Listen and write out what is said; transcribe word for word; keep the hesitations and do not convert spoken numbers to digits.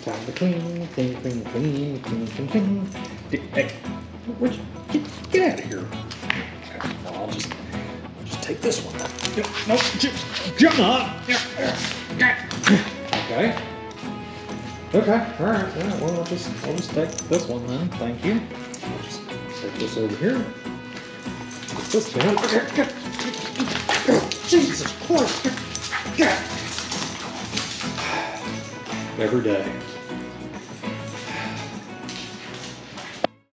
time to clean, clean, clean, clean, clean, clean, clean. Hey, where'd you, get, get out of here. Okay, well, I'll just, I'll just take this one. No, no, jump on. Okay. Okay, all right, yeah, well, I'll just, I'll just take this one then, thank you. I'll just take this over here. Put this down. Jesus Christ. Every day.